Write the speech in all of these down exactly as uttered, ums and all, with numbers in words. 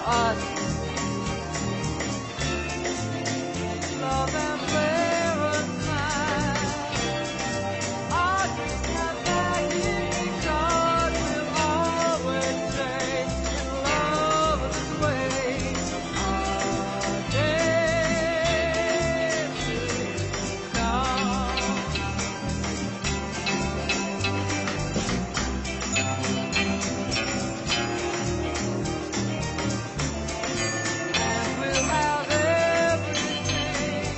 us. Love and prayer and smile. Our dreams have value because we'll always stay in love this way. Our days will come. And we'll have everything.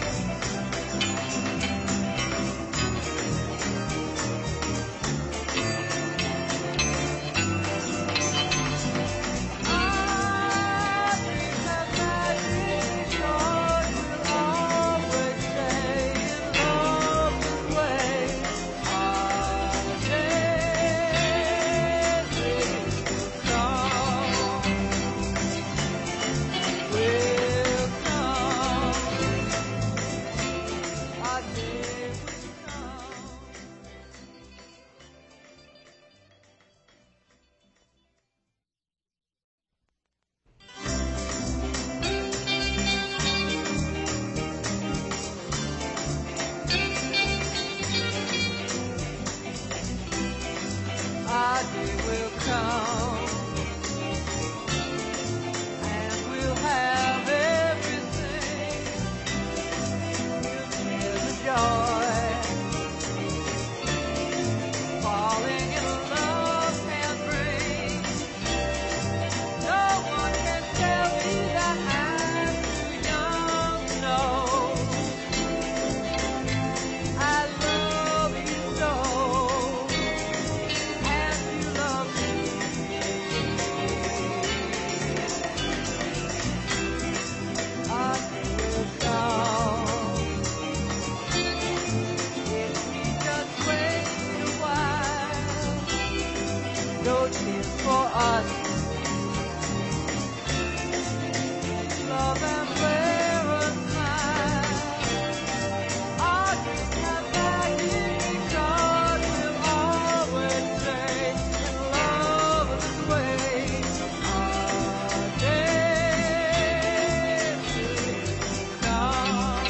Our dreams have magic because we'll always stay in love this way. Our days will come. Will come. Our days will come. Our day will come, and we'll have everything. We'll feel the joy, falling in love can bring. No one can tell me that I'm too young to know. I love you so, and you love me. Our day will come. If we just wait a while, no tears for us. Love and prayer and smile. Our dreams have value because we'll always stay in love this way. Our days will come.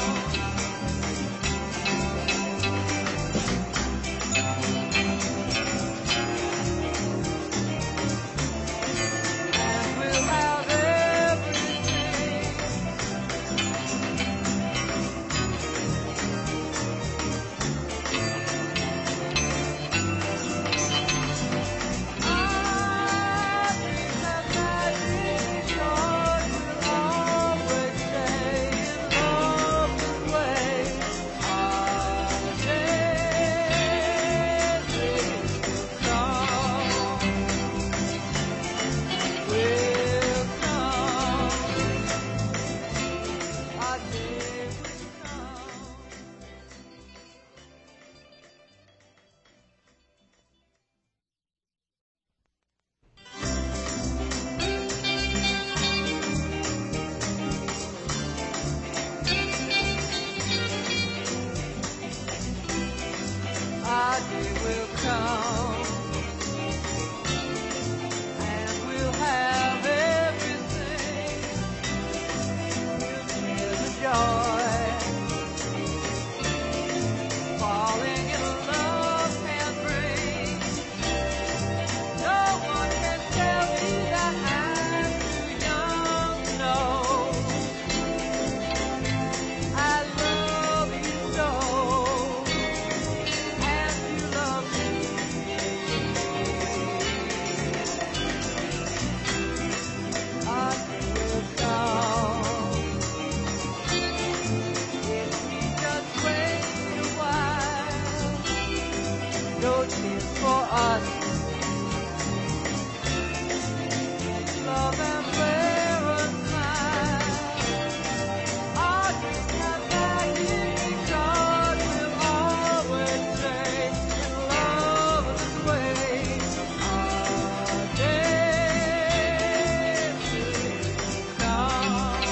And we'll have everything. Our dreams have magic because we'll always stay in love this way. Our days will come. Will come. Our days will come. Our day will come, and we'll have everything. We'll feel the joy, falling in love can bring. No one can tell me that I'm too young to know. I love you so, and you love me. Our day will come. If we just wait a while, no tears for us. Love and prayer and smile. Our dreams have value because we'll always stay in love this way. Our days will come.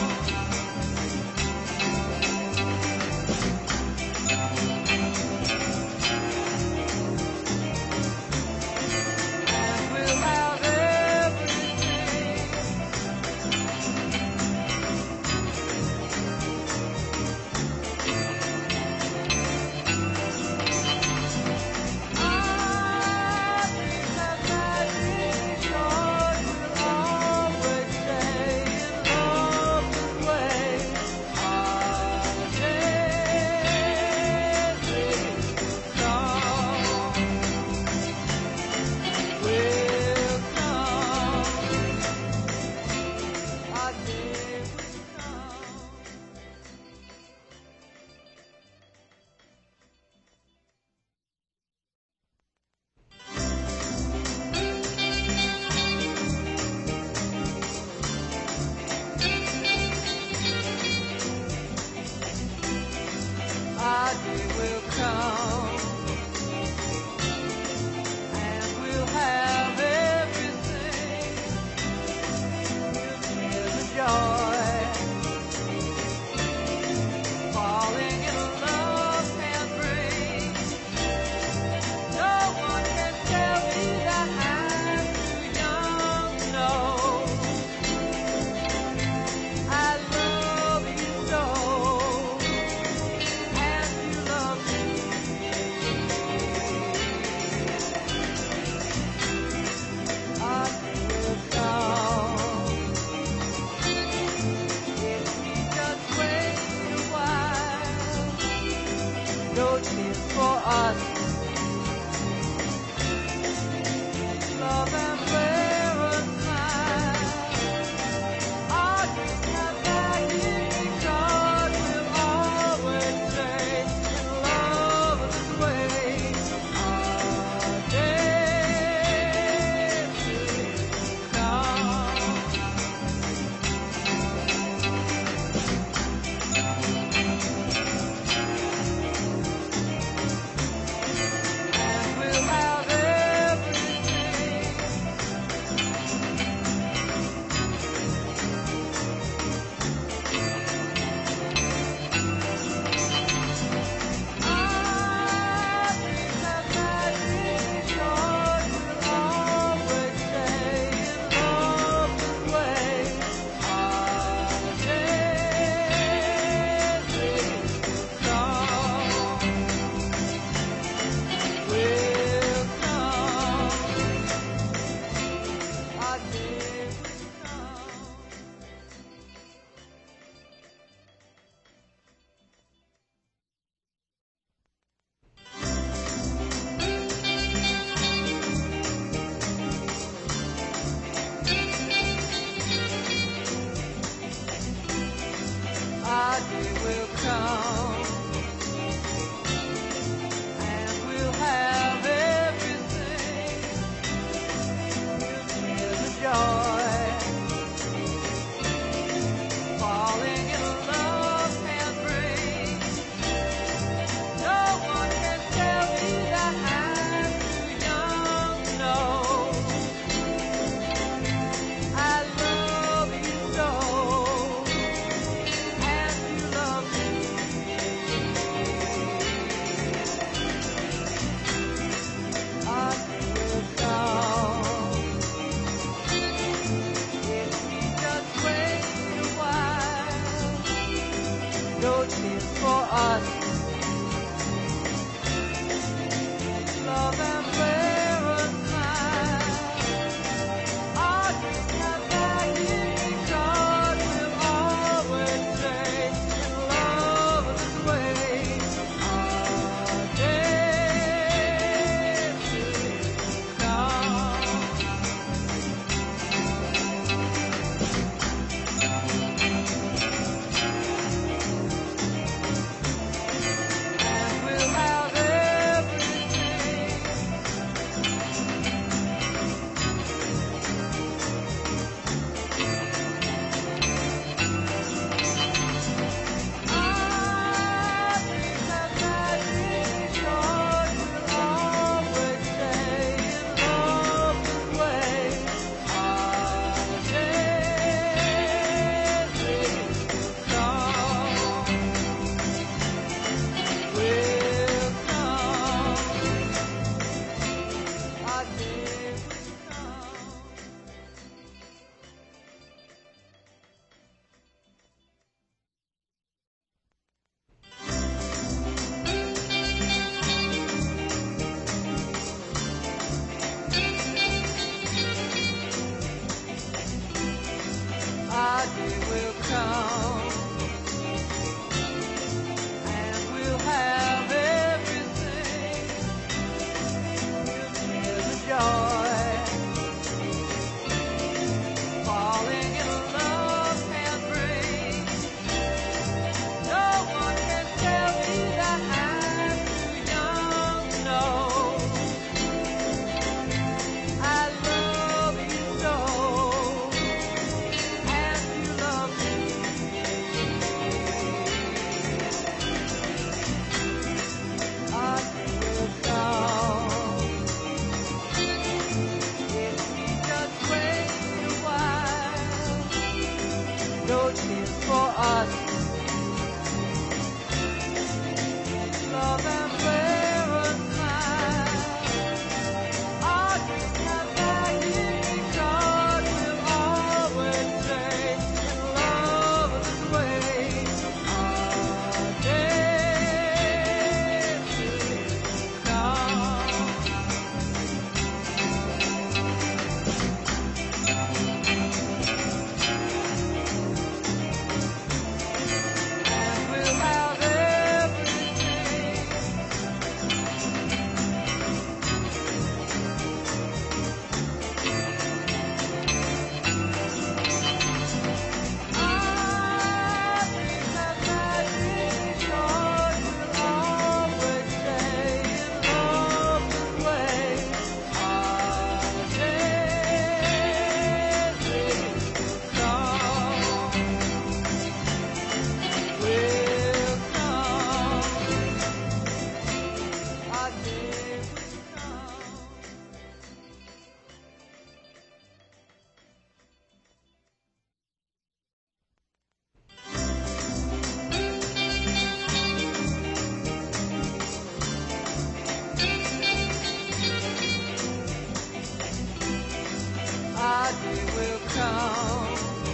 Our day will come,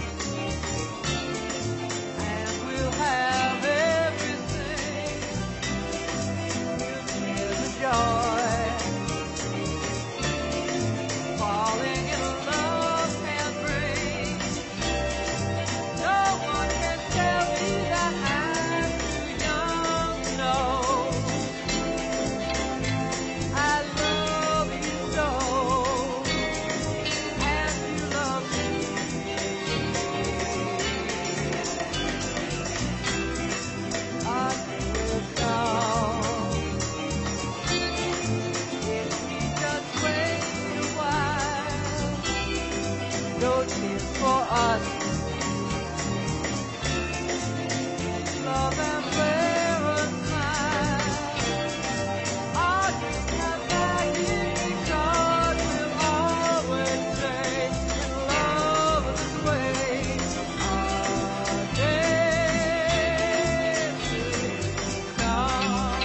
and we'll have everything. We'll share the joy, falling in love can bring. No one can tell me that I'm too young. No, I love you so, and you love me. Our day will come if we just wait a while. No tears for us, love and wear a smile. Our dreams have value because we'll always stay in love's way. Our day will come.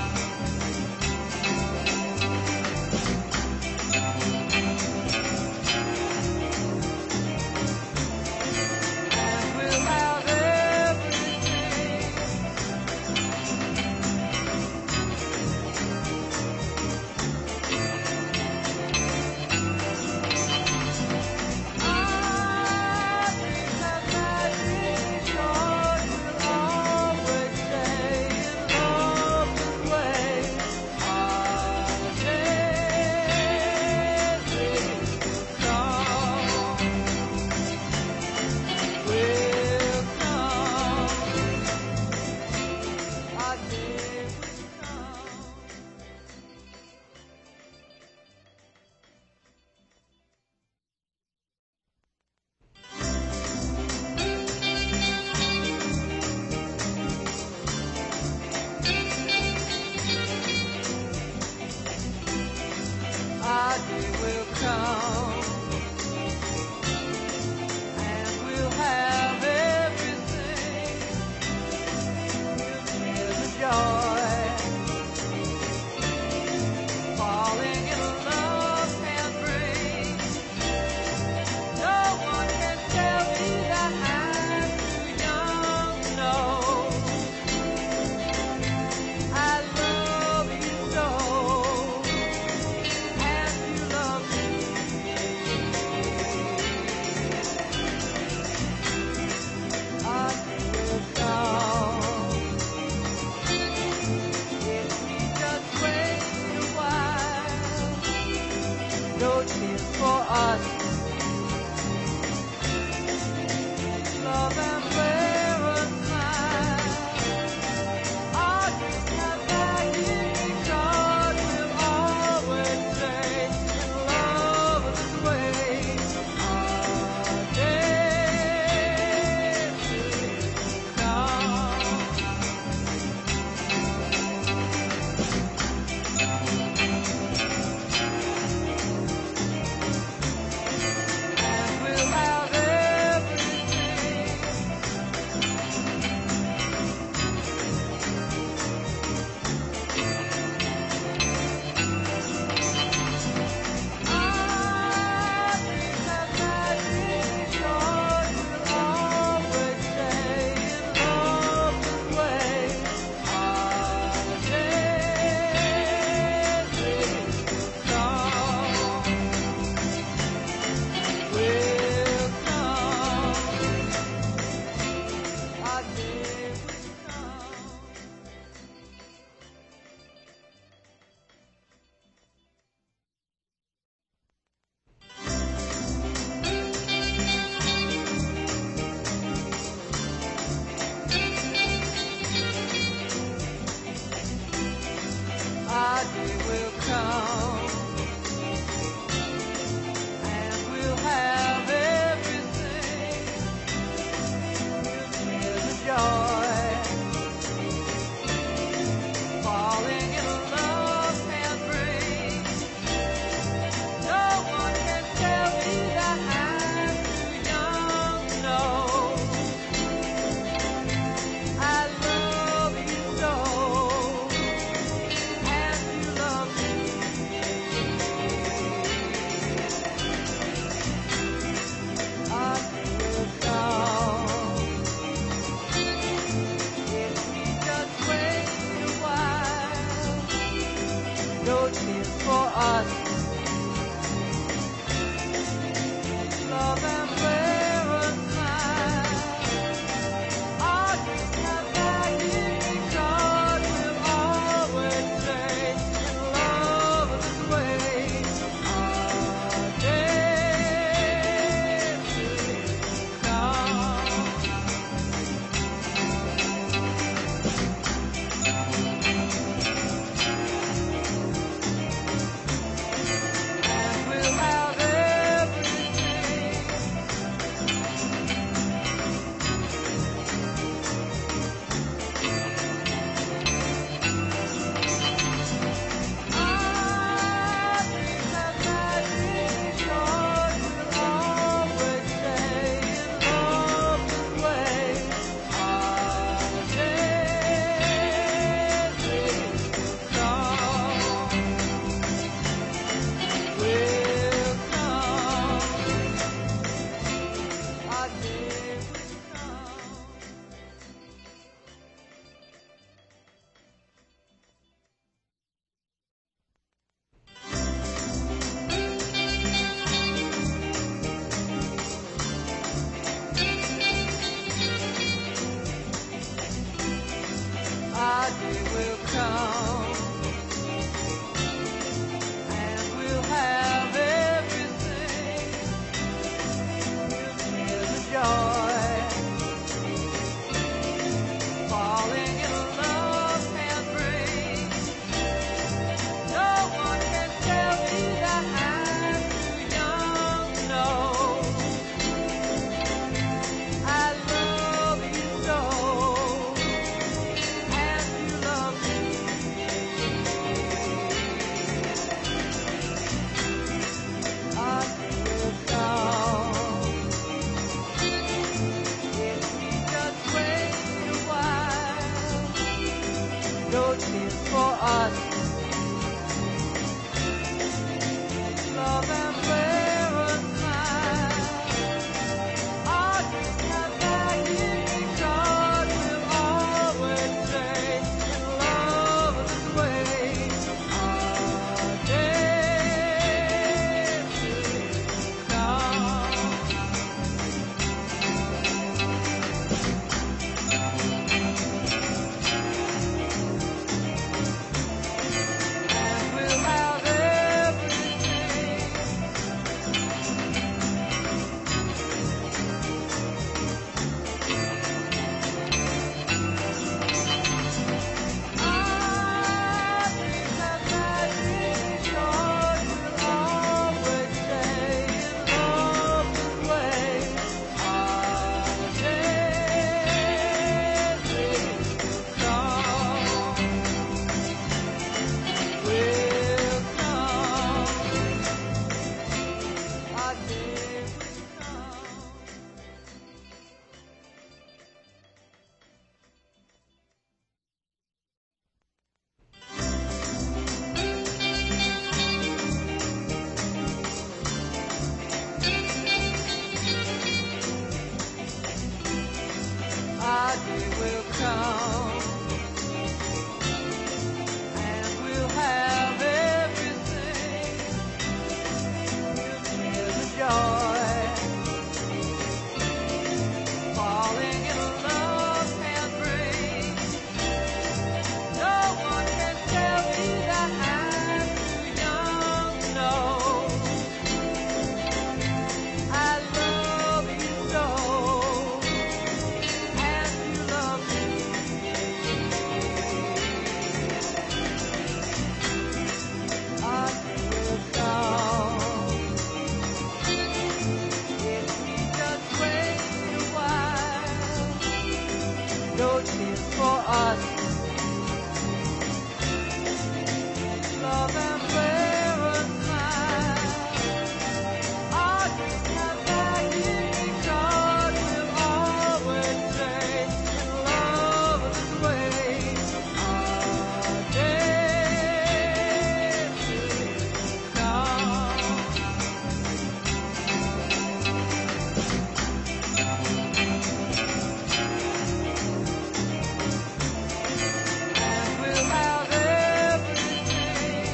And we'll have everything. Our dreams have magic because we'll always stay in love's way. Our day will come. Will come. Our day will come. Our day will come, and we'll have everything. We'll share the joy, falling in love can bring. No one can tell me that I'm too young. No, I love you so, and you love me. Our day will come if we just wait a while. No tears for us, love and wear a smile. Our dreams have value because we'll always stay in love's way. Our day will come. joy. Falling in love can bring. No one can tell me that I'm too young. No, I love you so, and you love me. I will come if we just wait a while. No tears for us. Love and wear a smile. Our dreams have value because we'll always stay in love this way. Our days will come. And we'll have everything.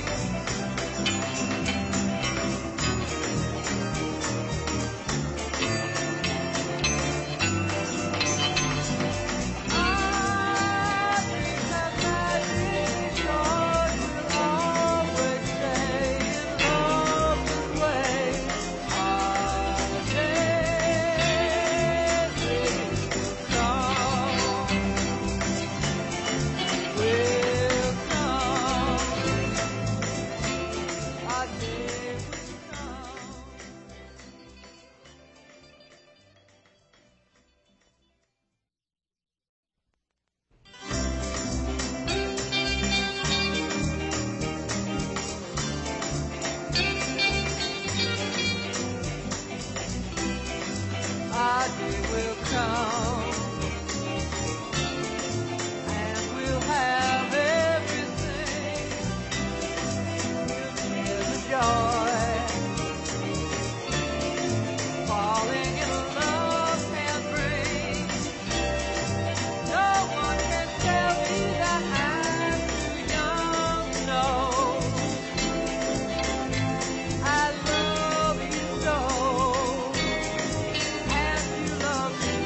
Our dreams have magic because we'll always stay in love this way. Our days will come. Will come. Our days will come. Our day will come, and we'll have everything. We'll share the joy. Falling in love can bring. No one can tell me that I'm too young. No, I love you so, and you love me.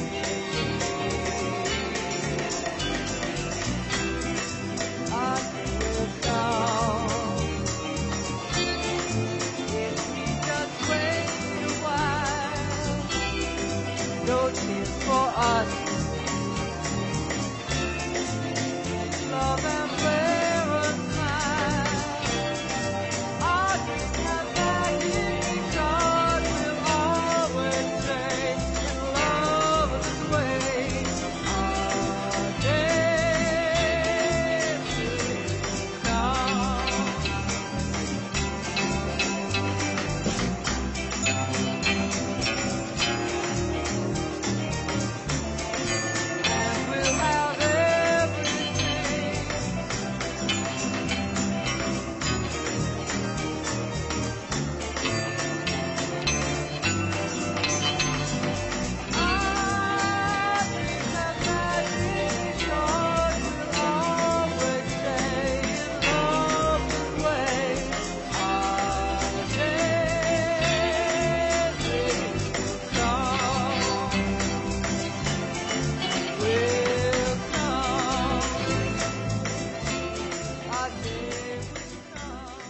Our day will come if we just wait a while. No tears for us. Love and wear a smile. Our dreams have value because we'll always stay in love this way. Our days will come. And we'll have everything. Our dreams have magic because we'll always stay in love this way. Our days will come. Will come. Our days will come.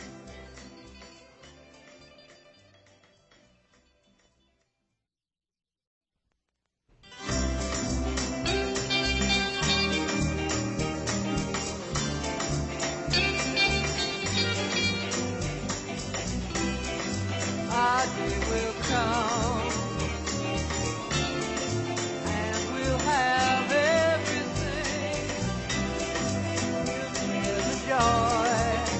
Our day will come, and we'll have everything. We'll share the joy.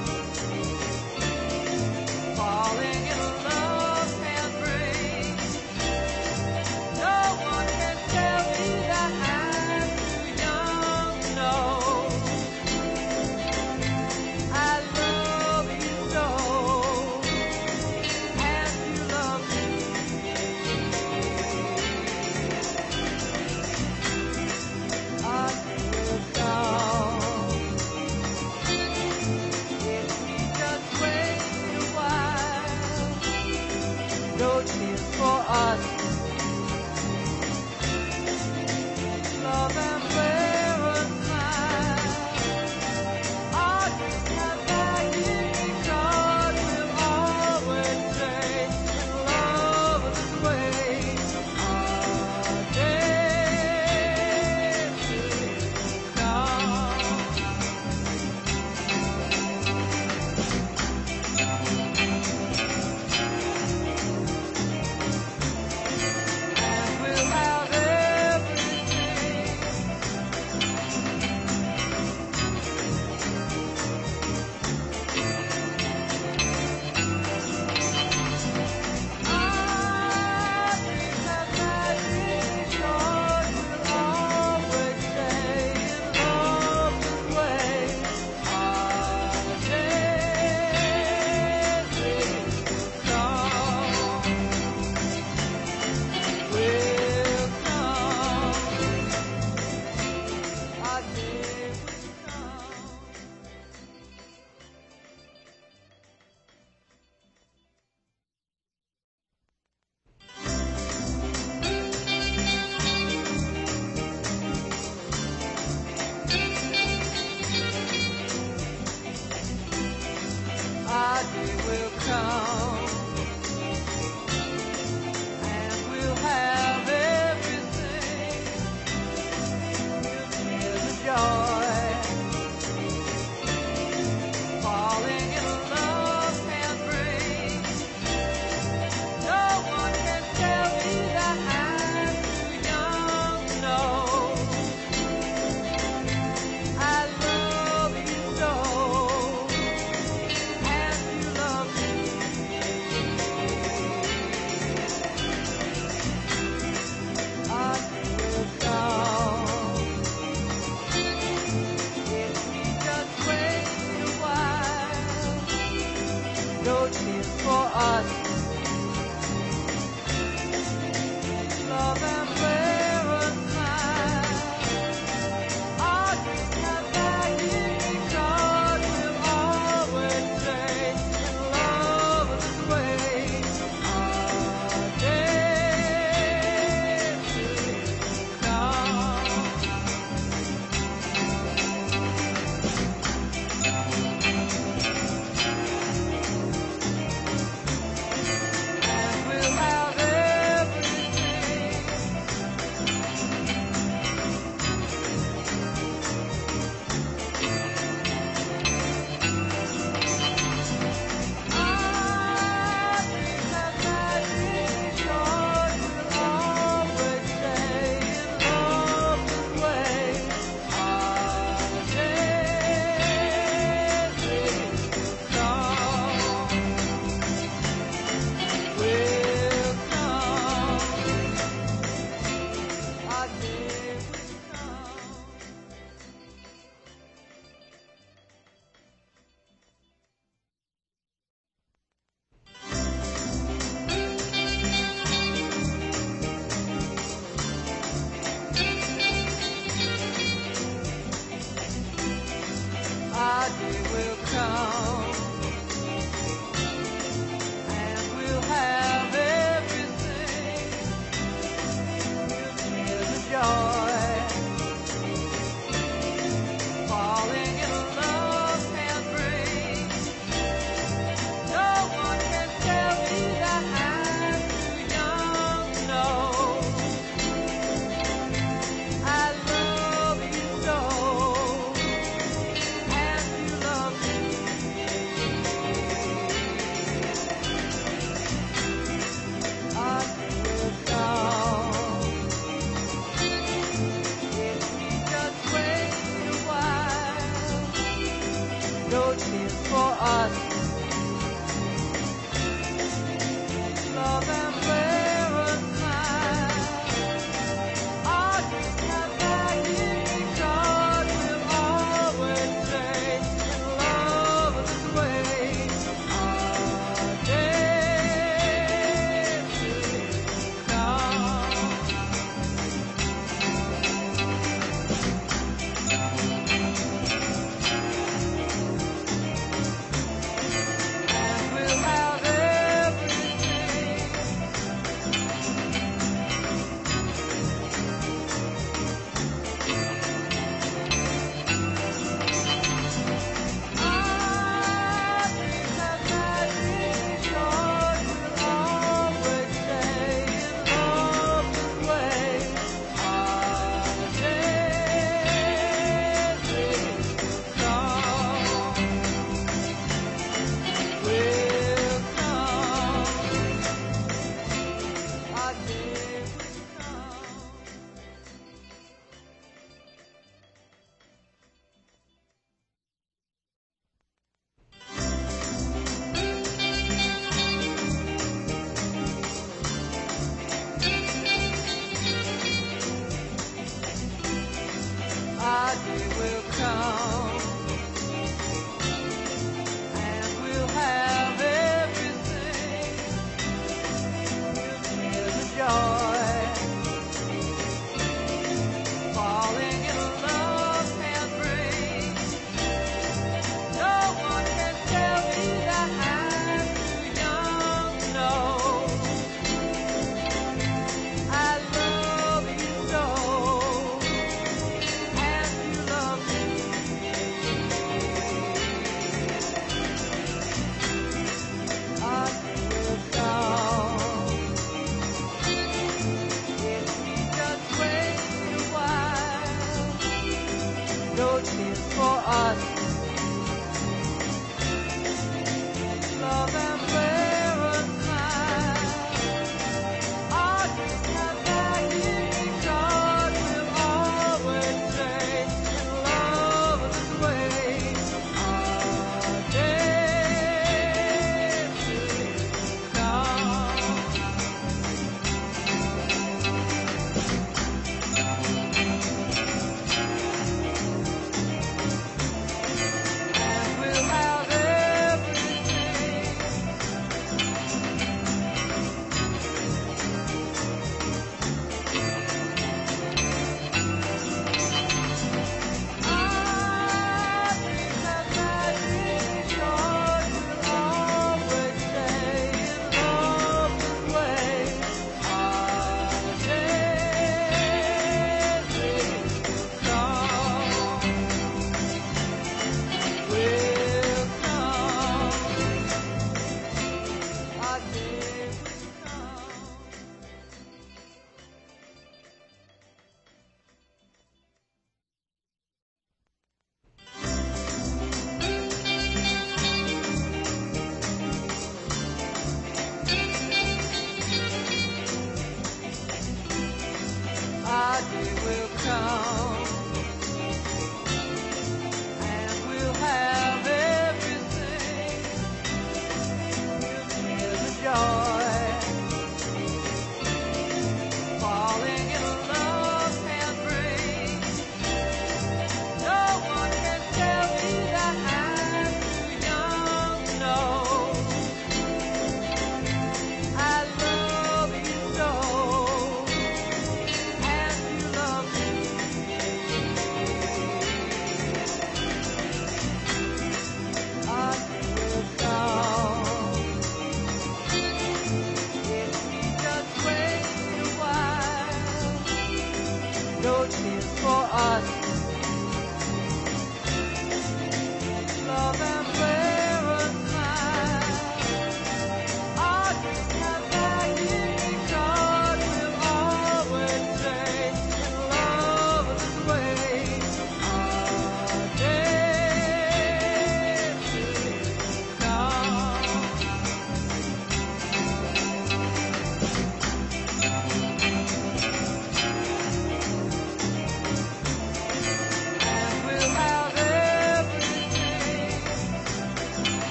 Falling in love can bring. No one can tell me that I'm too young. No, I love you so, and you love me. tears for us. Love and prayer and smile. Our dreams have value because we'll always say in love this way. Our days will come. And we'll have everything. Our dreams have magic because we'll always stay in love this way. Our days will come. Will come. Our days will come. Our day will come, and we'll have everything. We'll share the joy. Falling in love can bring. No one can tell me that I'm too young to know. I love you so, and you love me. Our day will come. If we just wait a while, no tears for us. Love and prayer and smile. Our dreams have value because we'll always stay in love this way. Our days will come.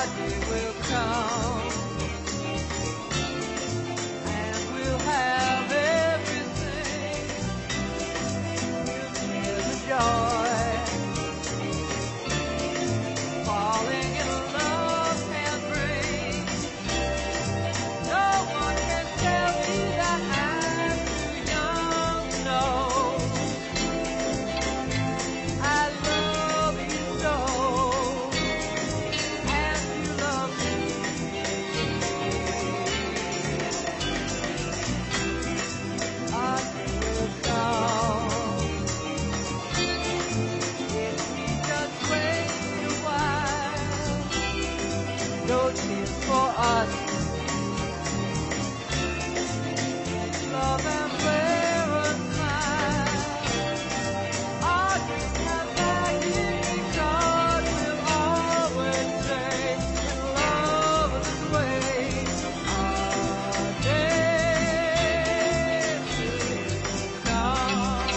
Our day will come, and we'll have everything. We'll feel the joy, falling in love can bring. No one can tell me that I'm too young. No, I love you so, and you love me. Our day will come if we just wait a while. No tears for us, love and wear a smile. Our dreams have value because we'll always say in love this way. Our day will come.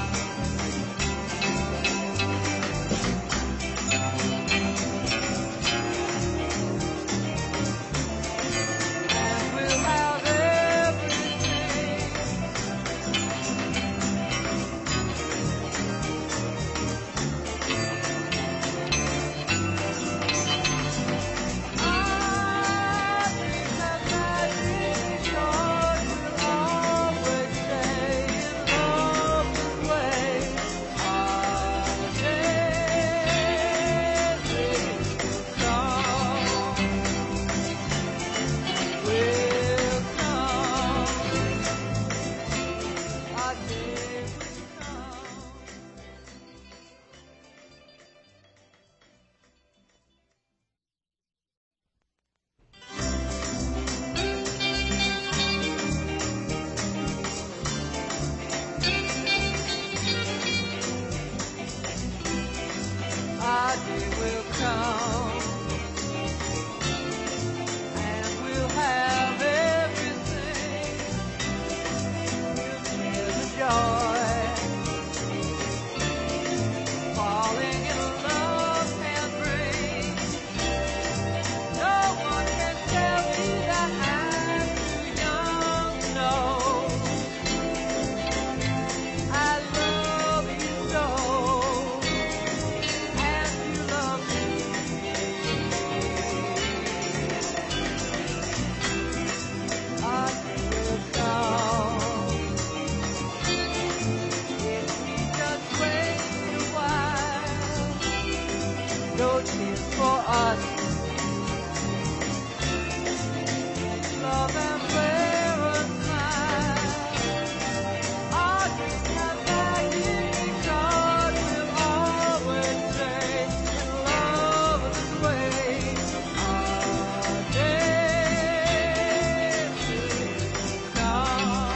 And we'll have everything. Our dreams have magic because we'll always stay in love this way. Our day will come. Will come. Our day will come. Our day will come, and we'll have everything. We'll feel the joy, falling in love can bring. No one can tell me that I'm too young. No, I love you so, and you love me. Our day will come if we just wait a while. No tears for us, love and wear a smile. Our dreams have value because we'll always say in love this way. Our day will come.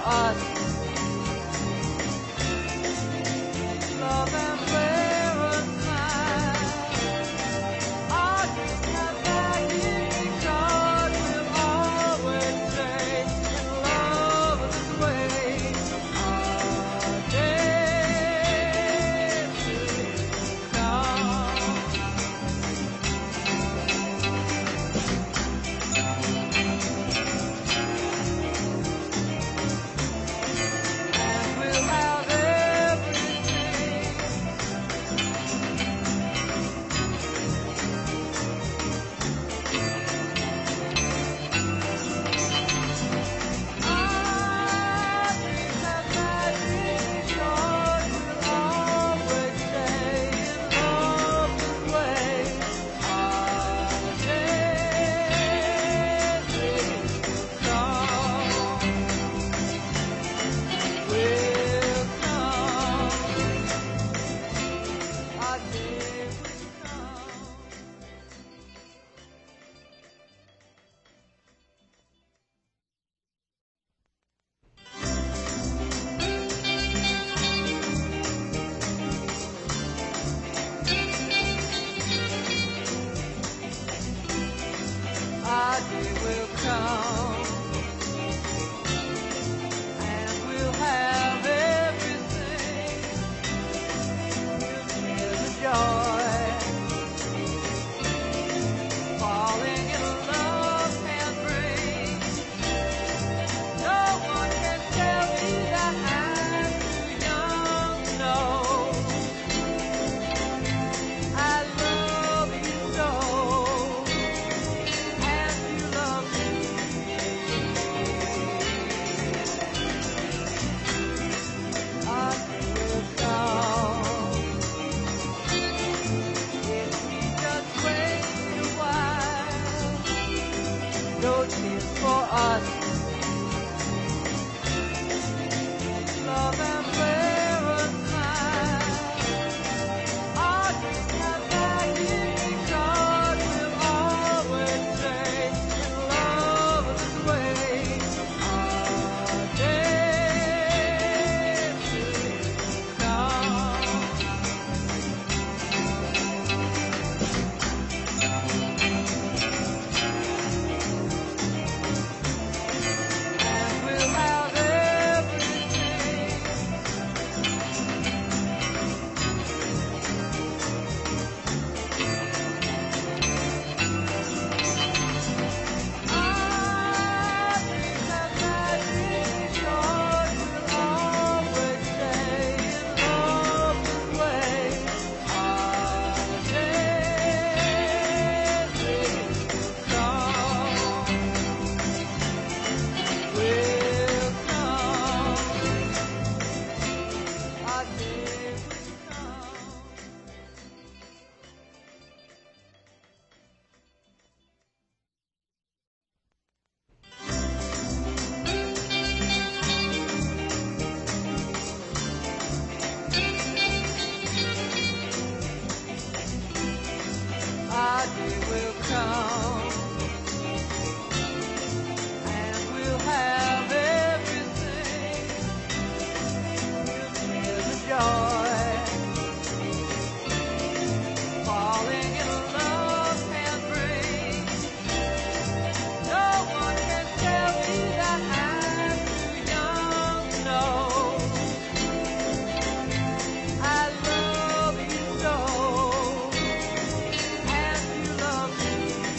us. Love and wear a smile. Our dreams have valued because we'll always stay in love this way. Our days will come. And we'll have everything. Our dreams have magic because we'll always stay in love this way. Our days will come. Will come. Our days will come. Our day will come, and we'll have everything. We'll feel the joy, falling in love can bring. No one can tell me that I'm too young to know. I love you so, and you love me. Our day will come. If we just wait a while, no tears for us. Love and wear a smile. Our dreams have value because we'll always stay in love this way. Our days will come. And we'll have everything. Our dreams have magic because we'll always stay in love this way. Our days will come. Will come. Our days will come. Our day will come, and we'll have everything. We'll feel the joy, falling in love can bring. No one can tell me that I'm too young to know. I love you so, and you love me.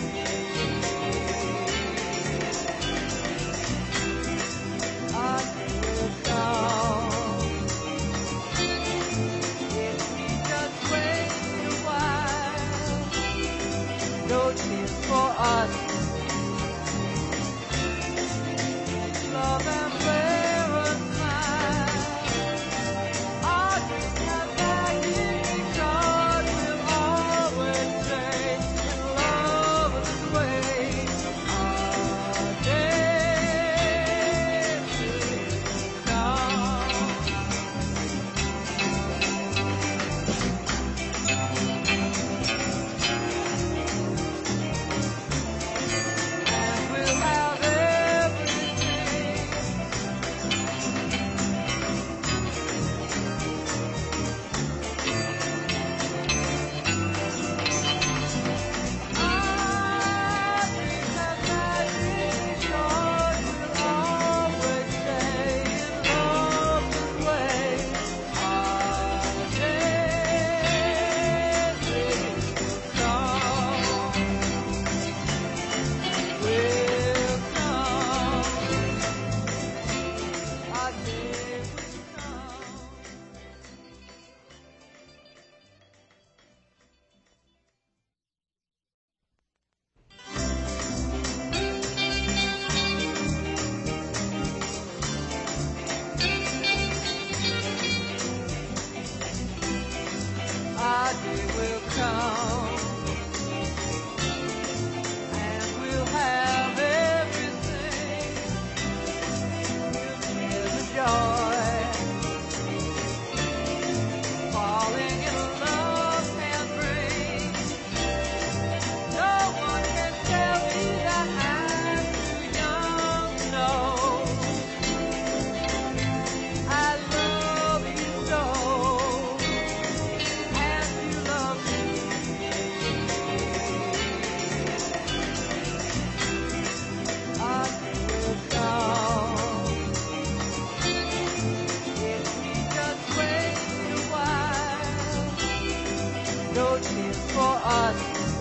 Our day will come. If we just wait a while, no tears for us. Love and wear a smile. Our dreams have value because we'll always stay in love this way. Our days will come. for us.